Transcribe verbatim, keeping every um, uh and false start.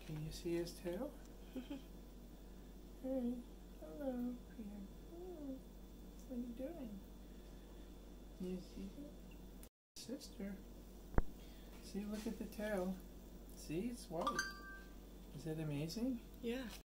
Can you see his tail? Hey, hello, Peter. Oh, what are you doing? Can you see it? Sister. See, look at the tail. See, it's white. Is that amazing? Yeah.